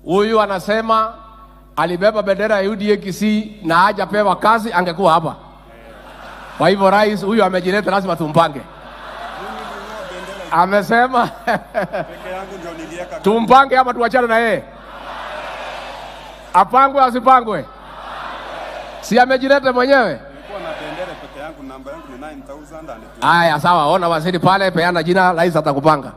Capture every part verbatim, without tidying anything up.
Huyu anasema alibeba bendera ya U D A Kisii na hajapewa kazi, angekuwa hapa. Kwa hivyo rais huyu amejileta, lazima tumpange. Amesema tumpange ama tuachane na yeye? Apangwe asipangwe? Si amejileta mwenyewe? Aya, sawa, ona waziri pale, peana jina, rais atakupanga.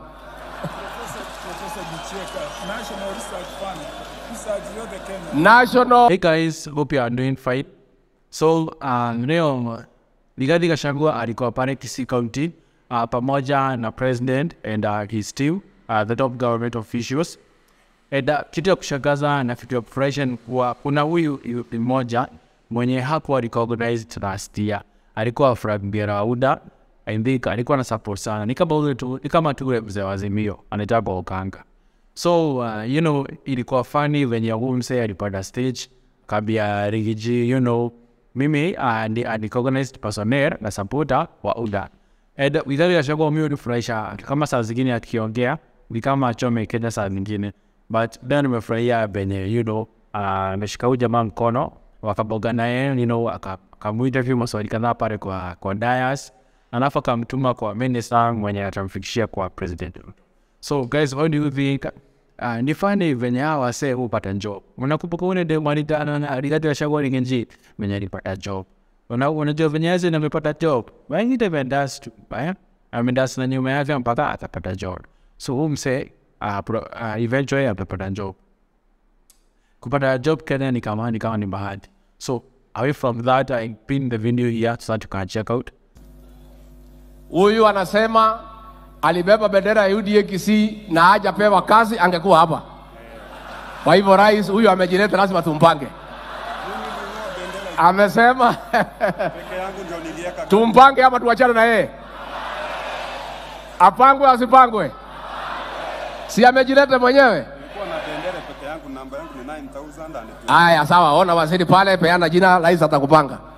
National. Hey guys, hope you are doing fine. So, uh, leo Riggy Gachagua alikuwa pale Kisii County uh, pamoja na president and uh, his team, uh, the top government officials. And uh, kitu ya kushangaza na kitu ya kufurahisha kuwa kuna huyu mmoja mwenye hakuwa recognized last year. Alikuwa from Birauda. I think alikuwa na support sana. Ni kama ule tu, ni kama tu ule mzee wa Azimio, anaitwa Okanga. So, uh, you know, ilikuwa funny when ya umse alipanda stage, kabia Riggy, you know, mimi uh, ni unrecognized personnel na supporter wa U D A. And Riggy Gachagua mimi ulifurahisha kama saa zingine akiongea, ni kama achome Kenya saa nyingine. But then nimefurahia benye, you know, ameshika uh, jamaa mkono, wakaboga naye, you know, akamuinterview maswali kadhaa pale kwa kwa dais, alafu akamtuma kwa minister mwenye atamfikishia kwa president. So guys, what do you think? Uh, ni funny venye hawa wase hupata job. Unakumbuka ule demo alitana na Riggy Gachagua Riggy venye alipata job. Una unajua venye yeye amepata job. Wengi te vendas tu, baya. Amendas na nyuma yake mpaka atapata job. So umse uh, uh, eventually atapata job. Kupata job Kenya ni kama ni kama ni bahati. So away from that, I pin the video here so that you can check out. Huyu anasema alibeba bendera ya U D A Kisii na hajapewa kazi, angekuwa hapa. Kwa hivyo rais huyu amejileta, lazima tumpange. Amesema tumpange ama tuachane na yeye? Apangwe asipangwe? Si amejileta mwenyewe? Aya, sawa, ona waziri pale, peana jina, rais atakupanga.